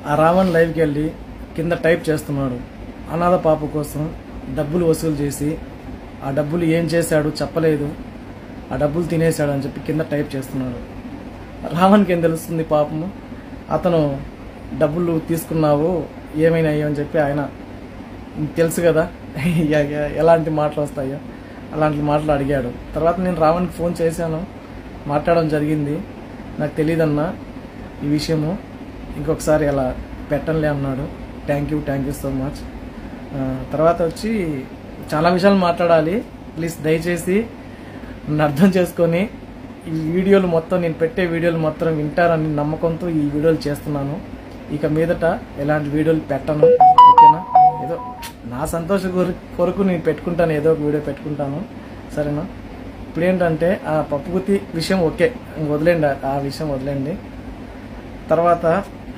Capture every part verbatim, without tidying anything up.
ఆ రావణ్ లైవ్కి వెళ్ళి కింద టైప్ చేస్తున్నాడు. అనాథ పాప కోసం డబ్బులు వసూలు చేసి ఆ డబ్బులు ఏం చేశాడు చెప్పలేదు, ఆ డబ్బులు తినేశాడు అని చెప్పి కింద టైప్ చేస్తున్నాడు. రావణ్కి ఏం తెలుస్తుంది పాపము, అతను డబ్బులు తీసుకున్నావు ఏమైనా అయ్యో అని చెప్పి ఆయన తెలుసు కదా ఎలాంటి మాటలు వస్తాయో అలాంటి మాటలు అడిగాడు. తర్వాత నేను రావణ్కి ఫోన్ చేశాను, మాట్లాడడం జరిగింది. నాకు తెలియదన్నా ఈ విషయము, ఇంకొకసారి అలా పెట్టనులే అన్నాడు. Thank you thank you so much. తర్వాత వచ్చి చాలా విషయాలు మాట్లాడాలి, ప్లీజ్ దయచేసి నన్ను అర్థం చేసుకొని ఈ వీడియోలు మొత్తం, నేను పెట్టే వీడియోలు మొత్తం వింటారని నమ్మకంతో ఈ వీడియోలు చేస్తున్నాను. ఇక మీదట ఎలాంటి వీడియోలు పెట్టను, ఓకేనా? ఏదో నా సంతోషం కొరకు నేను పెట్టుకుంటాను, ఏదో ఒక వీడియో పెట్టుకుంటాను, సరేనా? ఇప్పుడు ఏంటంటే ఆ పప్పుగుత్తి విషయం ఓకే, వదిలేండి, ఆ విషయం వదిలేండి. తర్వాత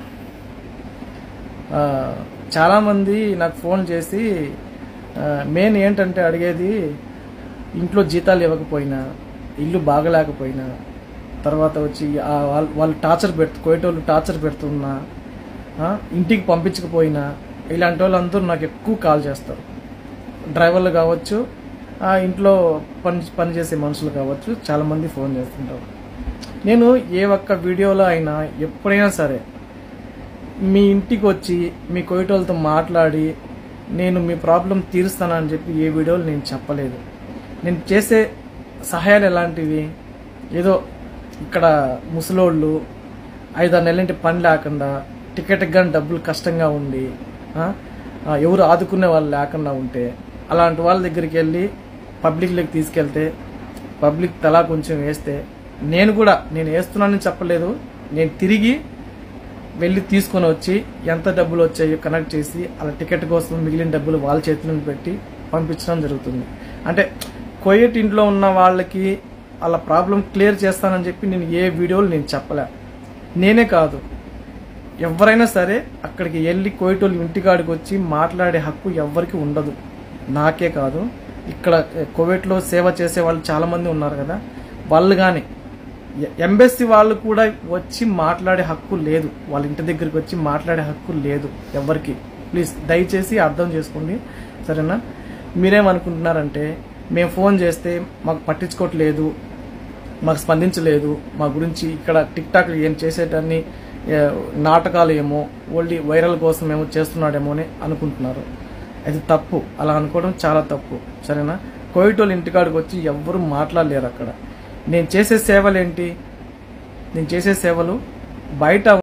చాలామంది నాకు ఫోన్ చేసి మెయిన్ ఏంటంటే అడిగేది, ఇంట్లో జీతాలు ఇవ్వకపోయినా, ఇల్లు బాగలేకపోయినా, తర్వాత వచ్చి వాళ్ళు వాళ్ళు టార్చర్ పెడుతు కోయటోళ్ళు టార్చర్ పెడుతున్నా, ఇంటికి పంపించకపోయినా, ఇలాంటి వాళ్ళందరూ నాకు ఎక్కువ కాల్ చేస్తారు. డ్రైవర్లు కావచ్చు, ఇంట్లో పని పనిచేసే మనుషులు కావచ్చు, చాలామంది ఫోన్ చేస్తుంటారు. నేను ఏ ఒక్క వీడియోలో అయినా ఎప్పుడైనా సరే మీ ఇంటికి వచ్చి మీ కోయటోళ్ళతో మాట్లాడి నేను మీ ప్రాబ్లం తీరుస్తానని చెప్పి ఏ వీడియోలు నేను చెప్పలేదు. నేను చేసే సహాయాలు ఎలాంటివి, ఏదో ఇక్కడ ముసలోళ్ళు ఐదారు నెలలంటి పని లేకుండా, టికెట్కి కానీ డబ్బులు కష్టంగా ఉండి, ఎవరు ఆదుకునే వాళ్ళు లేకుండా ఉంటే అలాంటి వాళ్ళ దగ్గరికి వెళ్ళి పబ్లిక్లోకి తీసుకెళ్తే, పబ్లిక్ తలా కొంచెం వేస్తే, నేను కూడా నేను వేస్తున్నానని చెప్పలేదు, నేను తిరిగి వెళ్ళి తీసుకొని వచ్చి ఎంత డబ్బులు వచ్చాయో కనెక్ట్ చేసి అలా టికెట్ కోసం మిగిలిన డబ్బులు వాళ్ళ చేతిలో పెట్టి పంపించడం జరుగుతుంది. అంటే కోయట్ ఇంట్లో ఉన్న వాళ్ళకి అలా ప్రాబ్లం క్లియర్ చేస్తానని చెప్పి నేను ఏ వీడియోలు నేను చెప్పలే. నేనే కాదు, ఎవరైనా సరే అక్కడికి వెళ్ళి కోయటోళ్ళు ఇంటికాడికి వచ్చి మాట్లాడే హక్కు ఎవరికి ఉండదు. నాకే కాదు, ఇక్కడ కోవిడ్లో సేవ చేసే వాళ్ళు చాలామంది ఉన్నారు కదా, వాళ్ళు కానీ ఎంబెస్సీ వాళ్ళు కూడా వచ్చి మాట్లాడే హక్కు లేదు, వాళ్ళ ఇంటి దగ్గరికి వచ్చి మాట్లాడే హక్కు లేదు ఎవరికి. ప్లీజ్ దయచేసి అర్థం చేసుకోండి, సరేనా? మీరేమనుకుంటున్నారంటే మేము ఫోన్ చేస్తే మాకు పట్టించుకోవట్లేదు, మాకు స్పందించలేదు, మా గురించి ఇక్కడ టిక్ టాక్లు ఏం చేసేటాన్ని నాటకాలు ఏమో ఓన్లీ వైరల్ కోసం ఏమో చేస్తున్నాడేమో అని అనుకుంటున్నారు. అది తప్పు, అలా అనుకోవడం చాలా తప్పు, సరేనా? కోవిటోళ్ళు ఇంటికాడికి వచ్చి ఎవ్వరూ మాట్లాడలేరు అక్కడ. నేను చేసే సేవలు ఏంటి, నేను చేసే సేవలు బయట